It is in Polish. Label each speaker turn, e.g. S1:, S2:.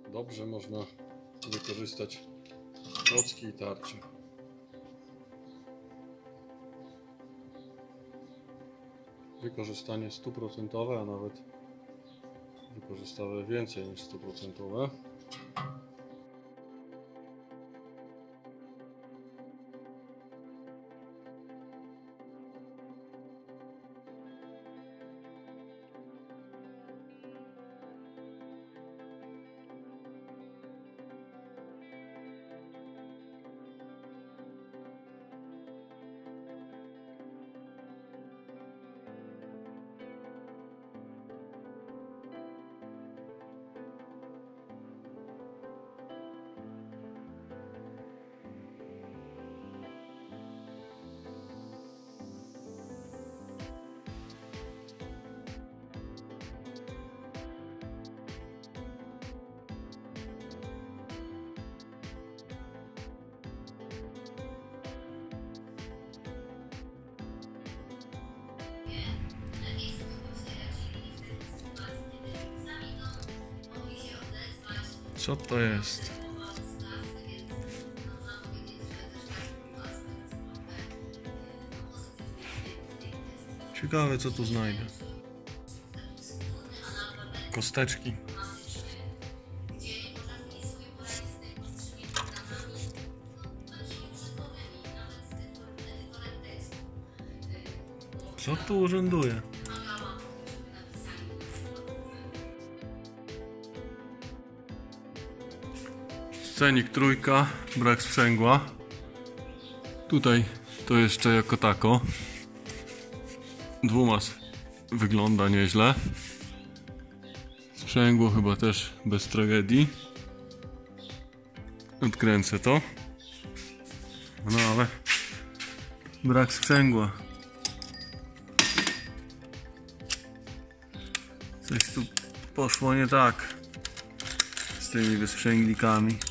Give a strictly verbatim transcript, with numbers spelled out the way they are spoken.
S1: dobrze można wykorzystać klocki i tarcze. Wykorzystanie stuprocentowe, a nawet wykorzystały więcej niż stuprocentowe. Co to jest? Ciekawe, co tu znajdę. Kosteczki. Co tu urzęduje? Scenik trójka, brak sprzęgła. Tutaj to jeszcze jako tako. Dwumas wygląda nieźle. Sprzęgło chyba też bez tragedii. Odkręcę to. No ale brak sprzęgła. Coś tu poszło nie tak z tymi wysprzęglikami.